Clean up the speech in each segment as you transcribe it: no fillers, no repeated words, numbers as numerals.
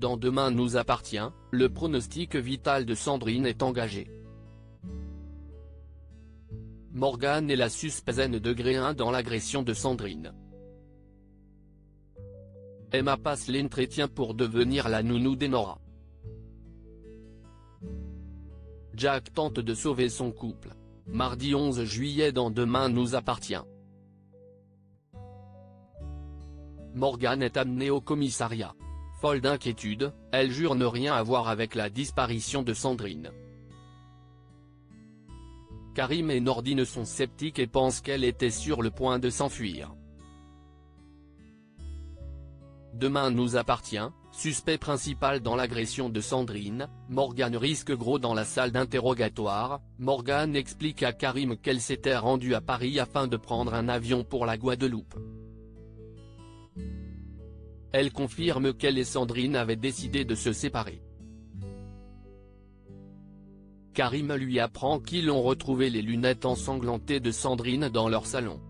Dans Demain nous appartient, le pronostic vital de Sandrine est engagé. Morgane est la suspecte degré 1 dans l'agression de Sandrine. Emma passe l'entretien pour devenir la nounou d'Enora. Jack tente de sauver son couple. Mardi 11 juillet dans Demain nous appartient. Morgane est amenée au commissariat. Folle d'inquiétude, elle jure ne rien avoir avec la disparition de Sandrine. Karim et Nordine sont sceptiques et pensent qu'elle était sur le point de s'enfuir. Demain nous appartient, suspect principal dans l'agression de Sandrine, Morgane risque gros dans la salle d'interrogatoire. Morgane explique à Karim qu'elle s'était rendue à Paris afin de prendre un avion pour la Guadeloupe. Elle confirme qu'elle et Sandrine avaient décidé de se séparer. Karim lui apprend qu'ils ont retrouvé les lunettes ensanglantées de Sandrine dans leur salon.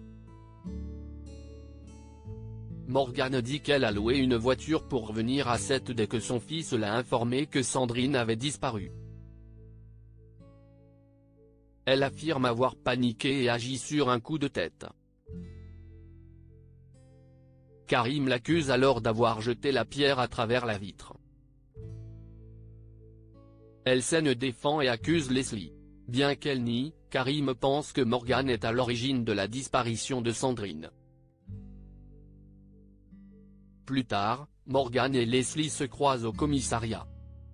Morgane dit qu'elle a loué une voiture pour venir à Sète dès que son fils l'a informé que Sandrine avait disparu. Elle affirme avoir paniqué et agi sur un coup de tête. Karim l'accuse alors d'avoir jeté la pierre à travers la vitre. Elle se défend et accuse Leslie. Bien qu'elle nie, Karim pense que Morgane est à l'origine de la disparition de Sandrine. Plus tard, Morgane et Leslie se croisent au commissariat.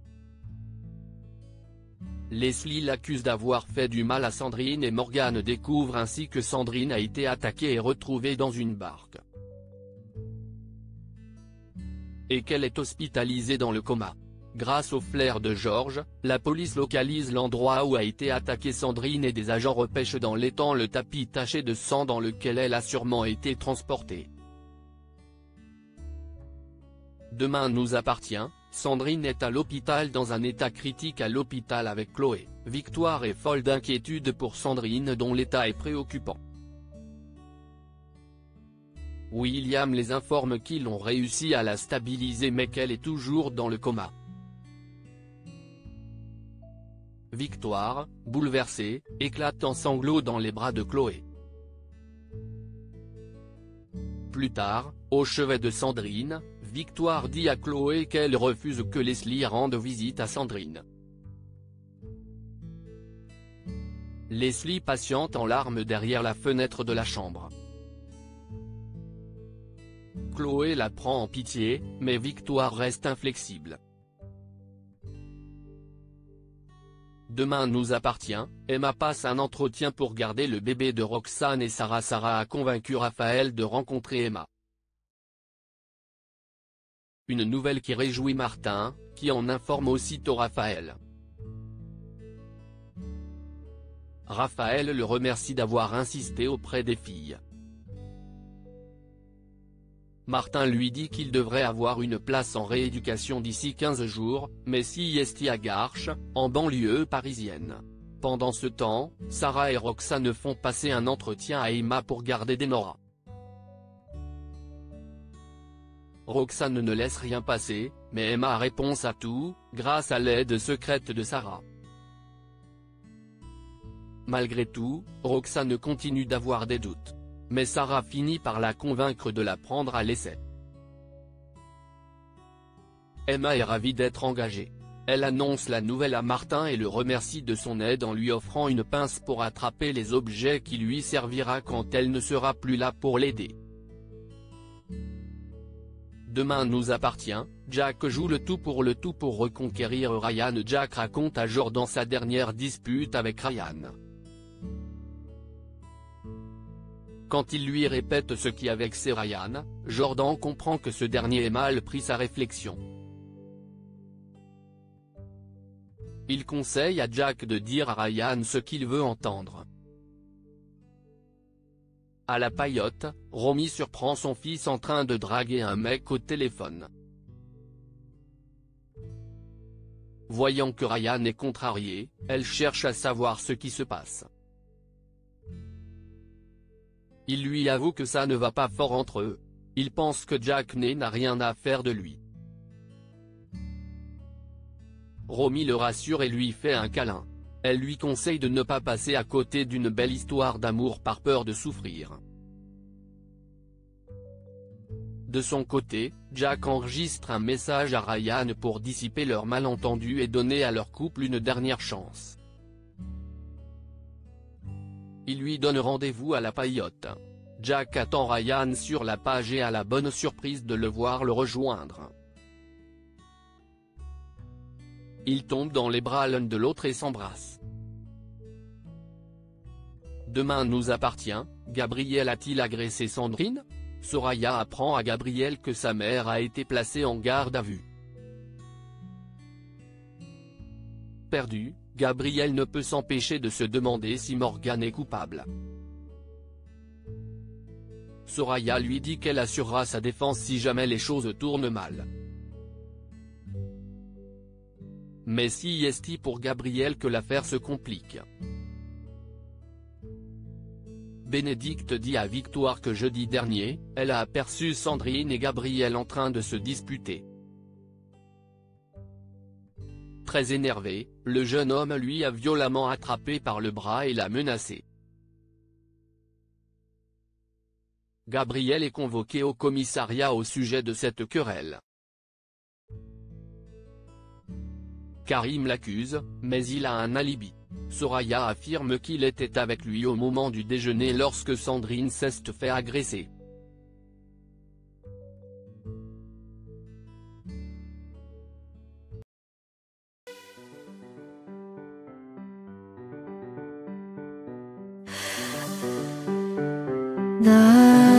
Leslie l'accuse d'avoir fait du mal à Sandrine et Morgane découvre ainsi que Sandrine a été attaquée et retrouvée dans une barque. Et qu'elle est hospitalisée dans le coma. Grâce au flair de Georges, la police localise l'endroit où a été attaquée Sandrine et des agents repêchent dans l'étang le tapis taché de sang dans lequel elle a sûrement été transportée. Demain nous appartient, Sandrine est à l'hôpital dans un état critique à l'hôpital avec Chloé. Victoire est folle d'inquiétude pour Sandrine dont l'état est préoccupant. William les informe qu'ils ont réussi à la stabiliser mais qu'elle est toujours dans le coma. Victoire, bouleversée, éclate en sanglots dans les bras de Chloé. Plus tard, au chevet de Sandrine, Victoire dit à Chloé qu'elle refuse que Leslie rende visite à Sandrine. Leslie patiente en larmes derrière la fenêtre de la chambre. Chloé la prend en pitié, mais Victoire reste inflexible. Demain nous appartient, Emma passe un entretien pour garder le bébé de Roxane et Sarah. Sarah a convaincu Raphaël de rencontrer Emma. Une nouvelle qui réjouit Martin, qui en informe aussitôt Raphaël. Raphaël le remercie d'avoir insisté auprès des filles. Martin lui dit qu'il devrait avoir une place en rééducation d'ici 15 jours, mais s'y est à Garches, en banlieue parisienne. Pendant ce temps, Sarah et Roxane font passer un entretien à Emma pour garder Enora. Roxane ne laisse rien passer, mais Emma répond à tout, grâce à l'aide secrète de Sarah. Malgré tout, Roxane continue d'avoir des doutes. Mais Sarah finit par la convaincre de la prendre à l'essai. Emma est ravie d'être engagée. Elle annonce la nouvelle à Martin et le remercie de son aide en lui offrant une pince pour attraper les objets qui lui servira quand elle ne sera plus là pour l'aider. Demain nous appartient, Jack joue le tout pour reconquérir Ryan. Jack raconte à Jordan sa dernière dispute avec Ryan. Quand il lui répète ce qui a vexé Ryan, Jordan comprend que ce dernier a mal pris sa réflexion. Il conseille à Jack de dire à Ryan ce qu'il veut entendre. À la paillote, Romy surprend son fils en train de draguer un mec au téléphone. Voyant que Ryan est contrarié, elle cherche à savoir ce qui se passe. Il lui avoue que ça ne va pas fort entre eux. Il pense que Jack n'a rien à faire de lui. Romy le rassure et lui fait un câlin. Elle lui conseille de ne pas passer à côté d'une belle histoire d'amour par peur de souffrir. De son côté, Jack enregistre un message à Ryan pour dissiper leur malentendu et donner à leur couple une dernière chance. Il lui donne rendez-vous à la paillote. Jack attend Ryan sur la page et a la bonne surprise de le voir le rejoindre. Ils tombent dans les bras l'un de l'autre et s'embrassent. Demain nous appartient, Gabriel a-t-il agressé Sandrine? Soraya apprend à Gabriel que sa mère a été placée en garde à vue. Perdu, Gabriel ne peut s'empêcher de se demander si Morgan est coupable. Soraya lui dit qu'elle assurera sa défense si jamais les choses tournent mal. Mais si est-il pour Gabriel que l'affaire se complique. Bénédicte dit à Victoire que jeudi dernier, elle a aperçu Sandrine et Gabriel en train de se disputer. Très énervé, le jeune homme lui a violemment attrapé par le bras et l'a menacé. Gabriel est convoqué au commissariat au sujet de cette querelle. Karim l'accuse, mais il a un alibi. Soraya affirme qu'il était avec lui au moment du déjeuner lorsque Sandrine s'est fait agresser. 나